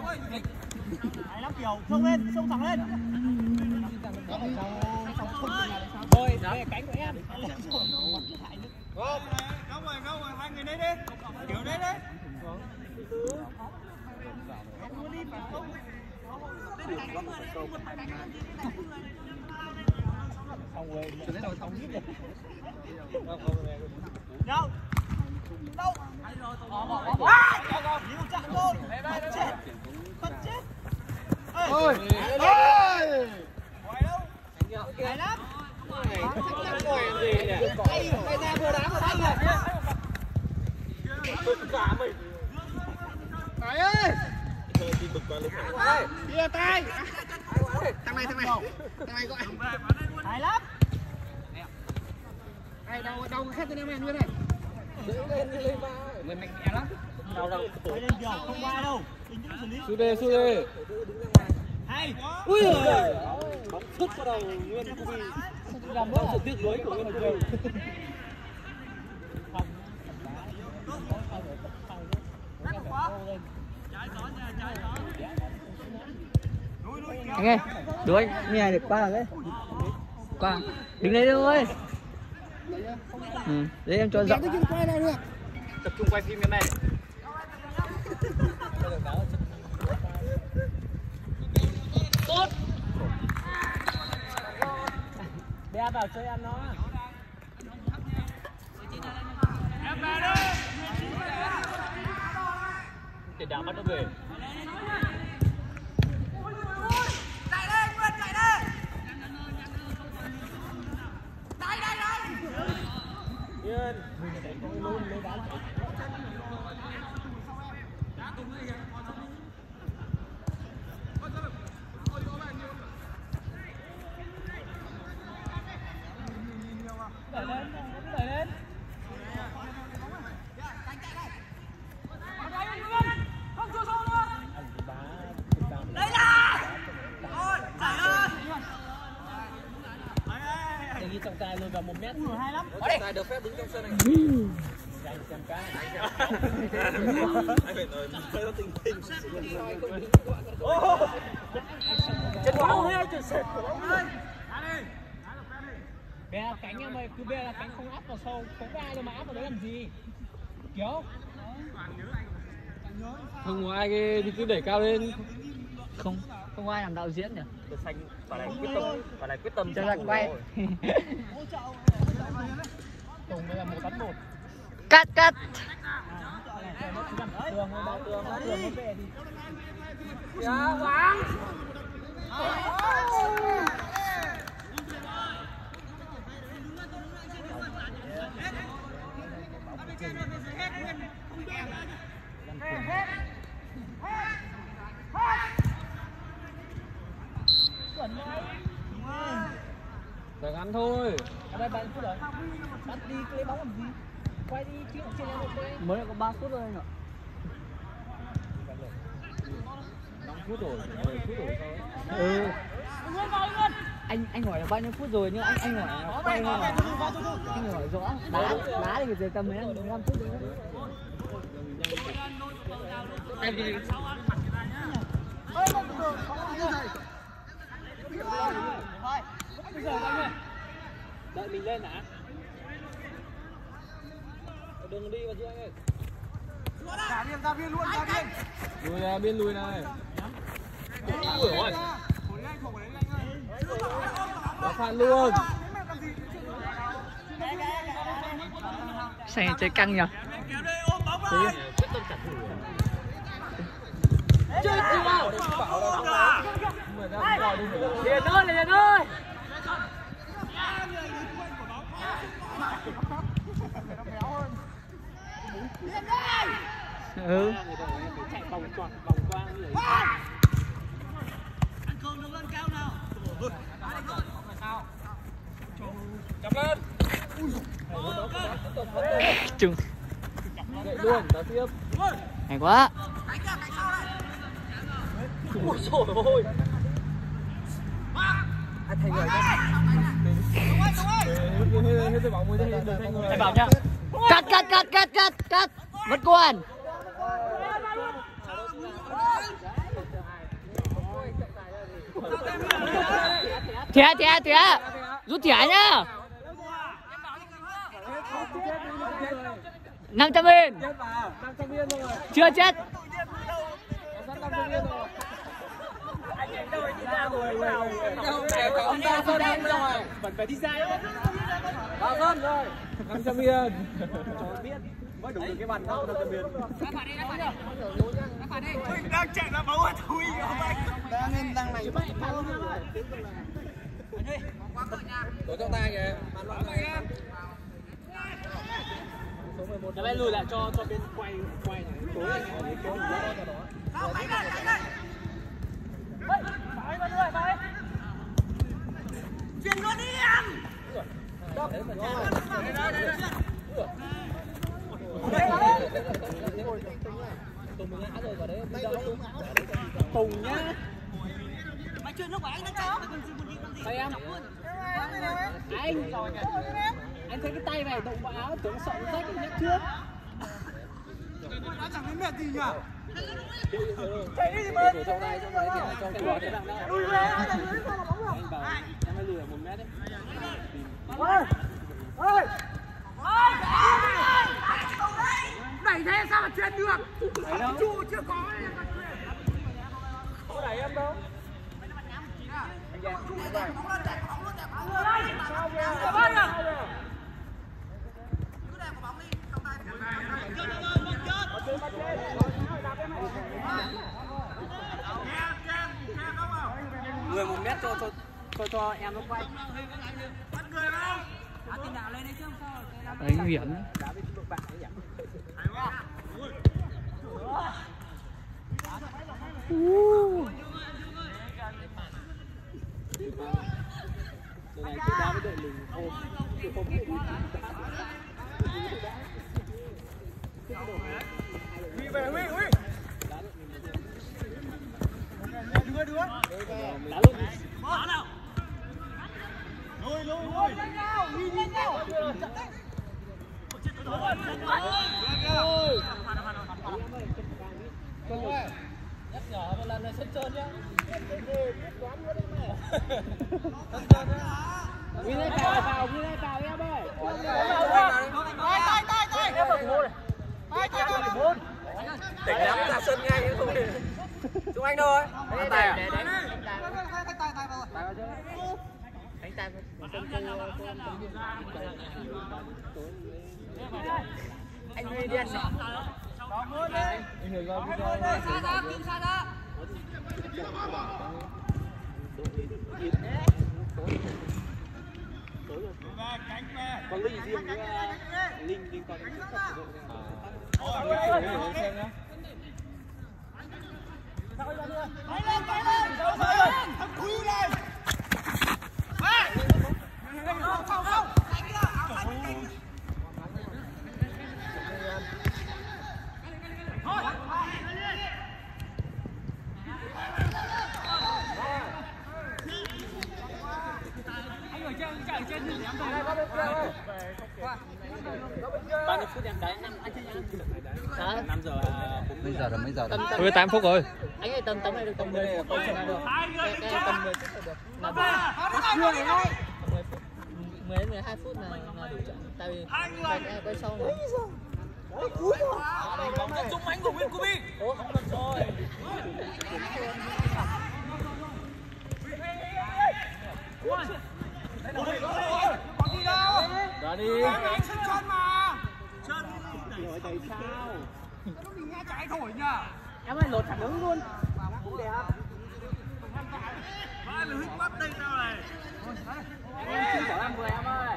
Hay lắm Kiều, xông lên, xông thẳng lên. Thôi, đây là cánh của em. Không rồi, hai người đấy đi. Kiều đấy đấy. Xong rồi, đấy rồi xong hết rồi. Đâu? Đâu? Bỏ. Đi một chặng thôi. Chết. Phân chết. Ôi. Ôi. Ngoài đâu? Hay lắm. Đây ra vừa đá vừa đánh này. Cả mày. Tài ơi. Kìa tay. Thằng này gọi. Hay lắm. Đây đâu khét cho em luôn này. Lên ba. Người mạnh mẽ lắm. Đâu. Phải lên Kiều, không qua đâu. Bình tĩnh xử lý. Su đề. Hay. Ui giời. Bóng sút vào đầu Nguyên Cubi. Làm bóng sự tiếc nuối của Nguyên Cubi. Anh ơi, đuổi anh, như này được qua rồi đấy. Qua, đứng đấy thôi. Đấy em cho rộng. Tập trung quay phim cái này. Tốt. Bé vào chơi ăn nó. Em về đi. Để đá bắt nó về. Chạy đi, Nguyên chạy đi. Đây. Nguyên. Đẩy lên. Không cho sâu nữa. Đây là. Thôi, chạy ơi. Để ghi trọng tài luôn vào 1 mét. Hay lắm. Tài được phép đứng trong sân này. Dành xem cái. Anh phải nói nó tình. Chân bóng hết trời sệt. Bé cánh em ơi, cứ bé là cánh không áp vào sâu, không có ai đâu mà áp vào đấy làm gì? Kiểu. Không có ai thì cứ đẩy cao lên. Không ai làm đạo diễn nhỉ? Được xanh phải là quyết tâm Cho ra quay. Tùng đây là 1-1. Cắt. Tường về đi. Dạ, Hoàng. Phải ngắn thôi. Ở đây bạn phút rồi. Bắt đi lấy bóng làm gì? Quay đi chứ trên em một đây. Mới có 3 phút thôi anh ạ. 5 phút rồi, 10 phút rồi sao? Ừ. Anh hỏi là bao nhiêu phút rồi nhưng anh hỏi là quay hay là anh hỏi rõ đá thì giờ tầm 15 phút rồi. Em đi. Đợi mình lên hả? Đừng đi vào chứ anh ơi. Ra viên luôn, ra viên. Lùi này, bên lùi này. Ui ôi. Đã phạt luôn. Xanh chơi căng nhỉ? Quyết tâm trả thù. Chơi gì vào? Liền ơi. Ừ. Chạy vòng qua như vậy. Ăn cơm đứng lên cao nào. Chọc lên. Trùng. Dậy luôn, đá tiếp. Hay quá. Ôi trời ơi. Anh thay người nhá. Hết cái bóng mới đây được thay người. Thầy bảo nhá. Cắt. Mất quan. Thẻ rút thẻ nhá. 500.000. Chưa chết. Vẫn phải đi ra đấy. Vào sân rồi. 500.000. Cho biết mới đủ được cái bàn 500.000. Đang chạy ra bóng thui đang này. Tổ trọng tài kìa. Đây lùi lại cho bên quay này. Tối này kéo ra cho đó. Chuyển luôn đi em. Tùng ngã rồi vào đấy. Tùng nhá. Mày chuyển lúc anh nó cháu. Tay em. Anh thấy cái tay này động vào áo tưởng sợ nó rách nhắc trước. Nó chẳng đến mệt gì nhỉ? Chạy đi mà. Trong này thì cho chùa cái đằng đó. Lùi về, anh là lùi ra là bóng rồi. Anh bảo em mới lùi ở 1 mét đấy. Ôi! Đẩy thế sao mà chuyển được? Chu chưa có. Có đẩy em đâu. Anh Giang. Sao kìa? Người 1 mét cho em nó quay. Đấy nguy hiểm. Này cứ đá với đội mình ôm. Huy về, Huy. Đưa. Đá luôn. Bỏ nào. Lùi. Lên nhau, nhìn lên nhau. Nhắc nhở một lần này sân trơn nhá. Nguyên lên vào em ơi. Tay. Em vào thủ này. Tay. Tỉnh lắm ra sân ngay không. Chúng anh đâu ấy? Tay à? Tay vào. Đánh tay anh Huy điên này. Xa ra. Còn Linh riêng với Linh còn xem nhá. Bay lên. Thằng Quý này. Không. Đánh kìa, áo xanh đánh. Thôi. Anh ở trên thì em về. 30 phút em đá 5 giờ. Mấy giờ rồi? Thôi 8 phút rồi. Anh ơi tầm này được tầm 10 phút được. Tầm 10 phút là được. Là 10 đến 12 phút là đủ trận. Tại vì quay sau này. Bóng rất dũng mãnh của Nguyên Cubi. Ủa không được rồi. Có gì đâu. Ra đi. Anh sân chân mà. Chân Đẩy sao? nó bị nghe trái thổi nhá. Em ơi lột thẳng đứng luôn. Cũng đẹp. Ai mà hít bắt đây tao này. Em xin chở em vừa em ơi.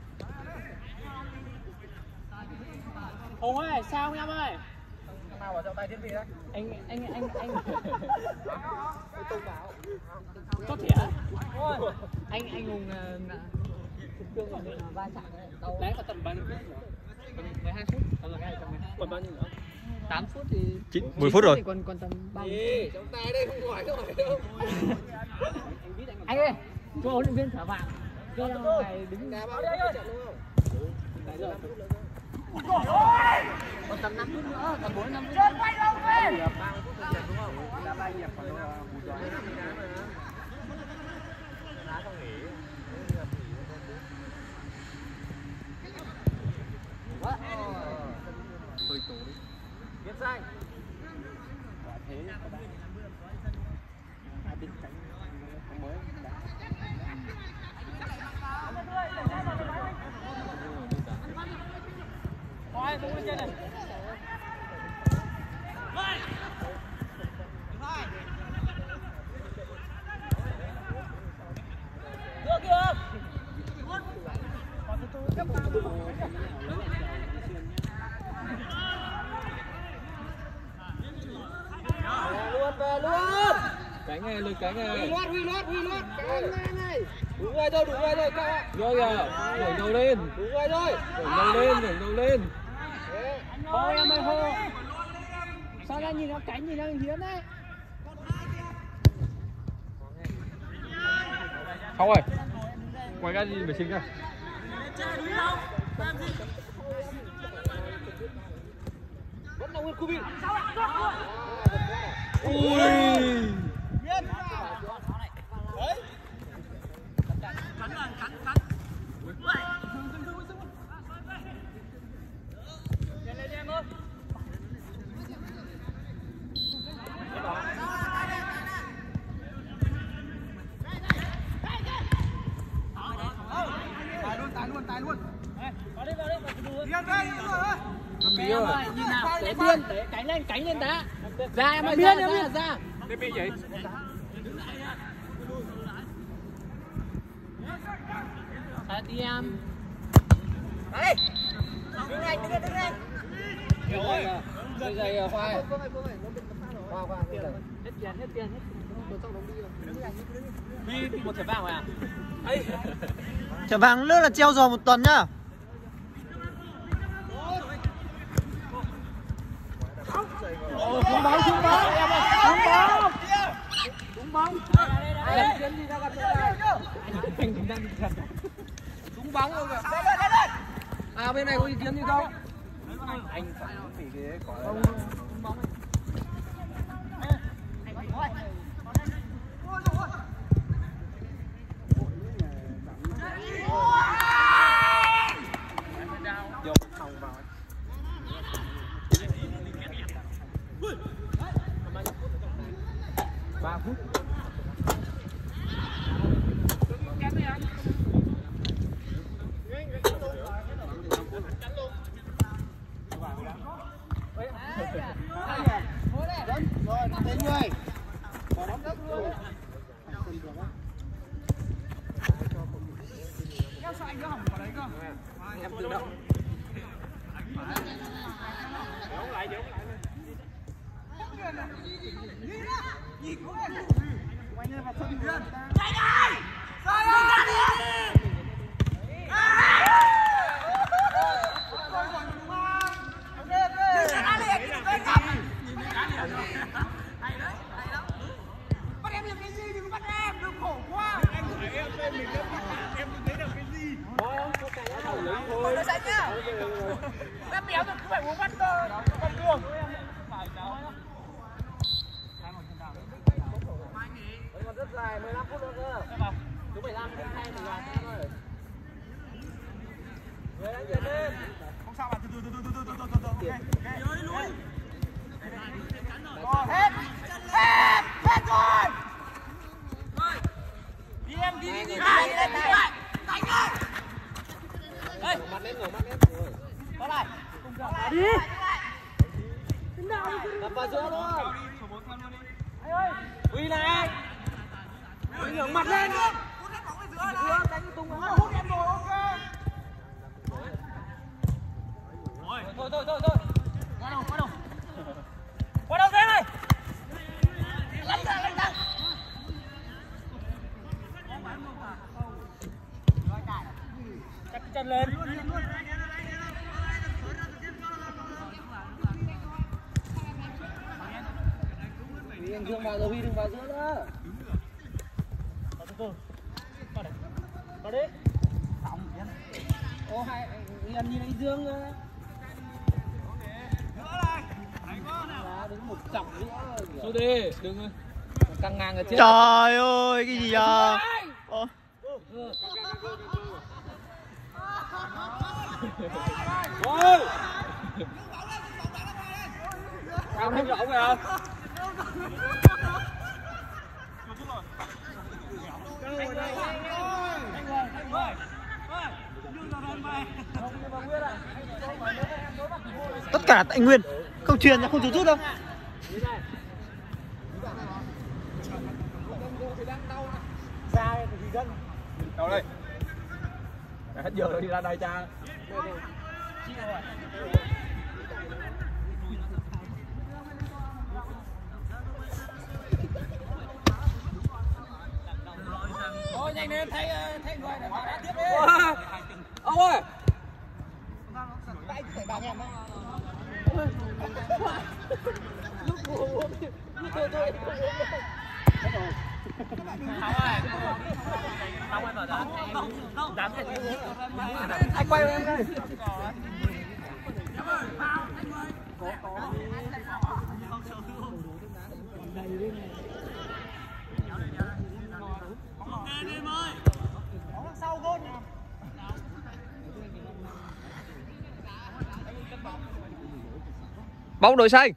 Hùng ơi, sao em ơi? Nào vào trọng tay tiến vị đấy. Anh Tung vào. có thẻ. Anh Hùng cương vào bên va chạm đau. Đấy có tầm bao nhiêu phút nữa? 12 phút. Còn bao nhiêu nữa? 8 phút thì 10 phút rồi. thì còn tầm 30 Đi, trọng tài đây không hỏi đâu. Anh ơi, cho huấn luyện viên thả vàng. Cho này đứng Đá bao nhiêu trận đúng không? còn tầm 5 phút nữa, tầm 4-5 phút. Chân quay đâu về. 30 phút trận đúng không? Đá 3 hiệp còn bù giờ. sai. Về luôn. Cánh này, lùi cánh này. Huy lót. Cánh này. Đúng rồi thôi các bạn. Vô kìa, đẩy đầu lên. Đúng rồi thôi. Đẩy đầu lên. Thôi em ơi hô. Sao ra nhìn nó cánh nhìn đang hiến đấy. Không rồi. Quay ra gì phải xin ra. Vẫn là Nguyên Cubin. Ui. Tài luôn. Điên về, Em ơi, nhìn nào, để Biên, để cánh lên đá. Ra em ơi, ra. Để bị vậy. Ra đi em. Đấy. Đứng đây. Hiểu rồi. Dây dày khoai. Khoa. Hết tiền. Đi một thẻ vàng rồi à? Thẻ vàng nữa là treo giò 1 tuần nhá. Trúng bóng. Trúng bóng rồi kìa. À bên này có ý kiến gì không? Anh phải cái quả không. Trúng bóng. Đến người. Em tự động. Bắt em làm cái gì, đừng bắt em, đừng khổ quá. Em thấy em lên mình đã bắt em đừng thấy được cái gì. Thôi nó sạch nhá. Em béo rồi cứ phải uống bắt cơ. Còn đường. Còn rất dài 15 phút nữa cơ. Chú 15 phút hay mình làm thôi. Người đang tiến lên. Không sao bạn, từ từ. Ok. Lui. Hết rồi. Đi em đi. Đánh ơi. Ngửa mắt lên. Có lại. Đi. Đập vào giữa luôn. Huy này. Huy ngửa mặt lên. Hút hết bóng về giữa này. Đánh tung rồi. Hút em rồi, ok. Thôi. Qua đâu thế này? Lấy ra. Chắc chân lên. Huy anh Dương vào rồi, Huy đừng vào giữa nữa. Vào đi. Ô hai anh nhìn anh Dương nữa. Đứng một chọc nữa. Xuống đi, đừng Căng ngang ở trên. Trời ơi, cái gì à? Ôi. Không thêm rộng rồi. Tất cả là tại Nguyên. Không truyền ra, không rút đâu. Đâu đây. Hết giờ rồi đi ra đây cha. Thôi nhanh lên, thấy người để mà đá tiếp đi. Ông ơi. Anh quay em đây. Bóng đội xanh.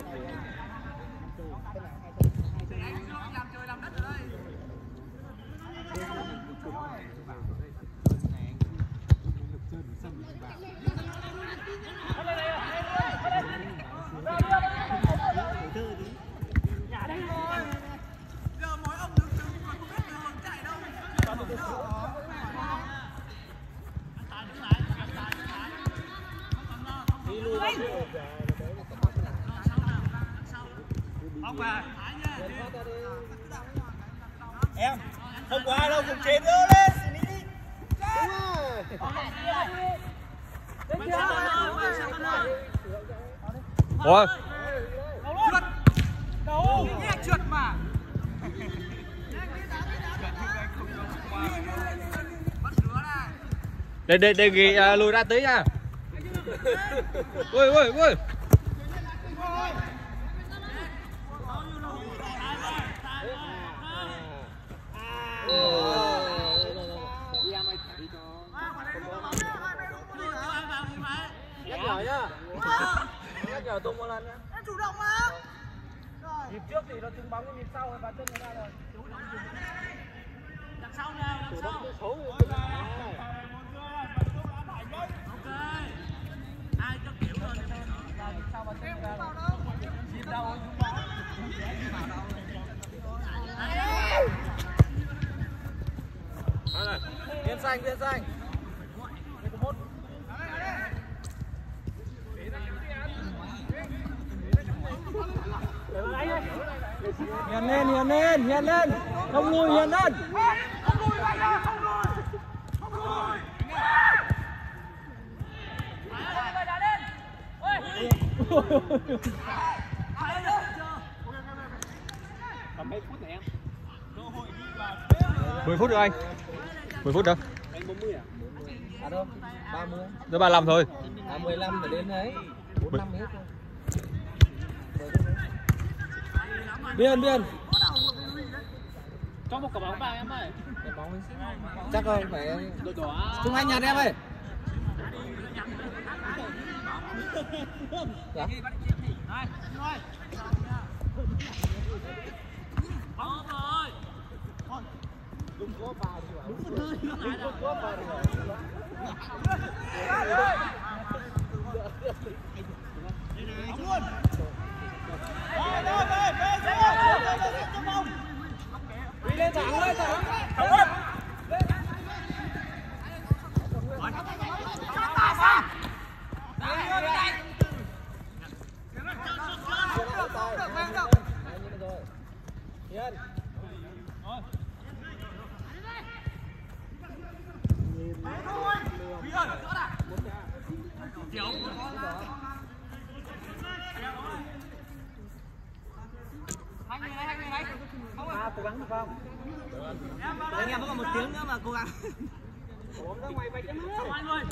Em không có ai đâu, cùng chế đưa lên xử lý đi. Ôi. Trượt. Đâu, nghe trượt mà. Đề nghị lùi ra tí nha. Ui ui ui. Nhắc nhở nhá. Nhắc nhở tung một lần nhá. Em chủ động mà. Nhịp trước thì nó trúng bóng, cái nhịp sau và chân người ta rồi. Đằng sau nào, đằng sau. Xấu rồi. Ok. Ai cho kiểu rồi. Sau và chân Em người ta không vào rồi. đâu. Nhịp đầu trúng bóng. Viên xanh, viên xanh. Hiền lên. Không lùi, hiền lên. Không lùi lại ra, không lùi. Không lùi. Đá lên. Ôi. 10 phút được anh. 10 phút đâu. Anh 40 à? À đâu? 30. Tới 35 thôi. À 15 để đến đấy. 4 năm hết thôi. Biên. Cho một quả bóng vào em ơi. Cái bóng chắc rồi phải Đội đỏ. Trung Anh nhặt em ơi. Dạ. Bóng rồi. Đúng có vào thì bảo. Đúng có vào thì bảo. Luôn. Đi lên thẳng lên thẳng. Cố gắng được không? Anh em vẫn còn 1 tiếng nữa mà cố gắng. Xong anh ơi.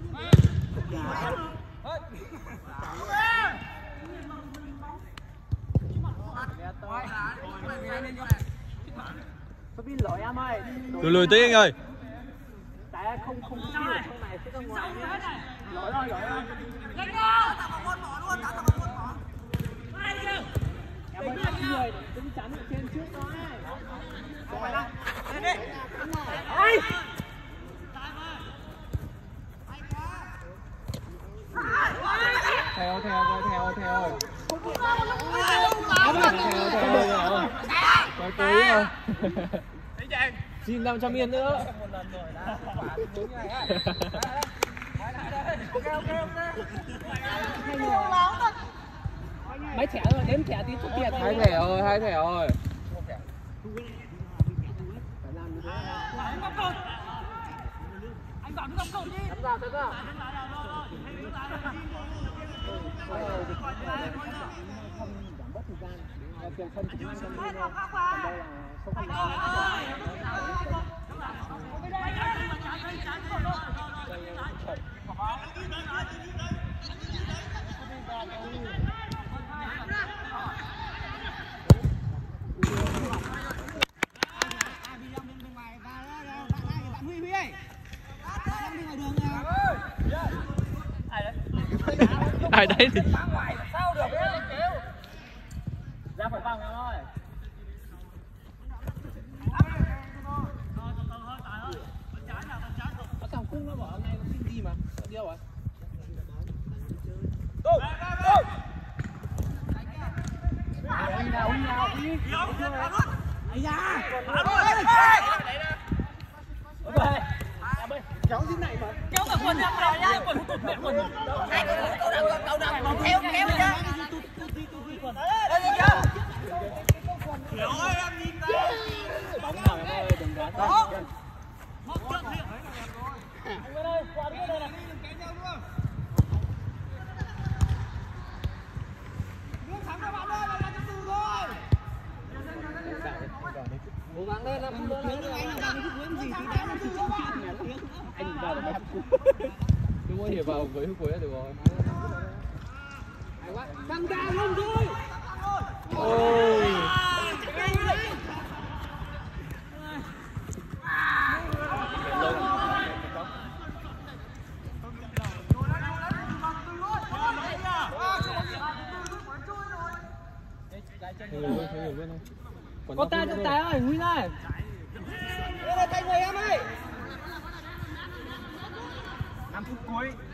Có pin lỗi em ơi. Lùi tí anh ơi. Tại không pin ở trong này chứ trong ngoài. Lỗi rồi. Nhanh nào. Tạo vào môn bỏ luôn, tạo vào môn bỏ. rồi, đứng chắn ở trên trước thôi. Theo rồi tới rồi. Xin 500 yên nữa. Mấy thẻ rồi, đếm thẻ tí chút tiền. 2 thẻ rồi. Anh bảo nó không đi. Thật ra. Ai đấy thì Sao được kéo. Ra khỏi vòng thôi. Nó thằng cung nó bảo hôm nay nó xin đi mà. Nó đi đâu rồi? Kéo dưới này mà. Kéo cả quần ra vào nhá, quần tụt mẹ quần. Hai cậu đằng bóng kéo nhá. Đây đi chưa? Kéo ơi em nhìn ra. Bóng nào em ơi, đừng đá. Đó. Anh bên đây, qua bên đây này. Cố gắng lên, em không lên. Anh vào được không? Đúng rồi, để vào với cuối là được rồi. Căng ra luôn thôi. Ôi. Có tay trong tay ơi, Nguyên ơi. Đây là tay người em ơi. 5 phút cuối.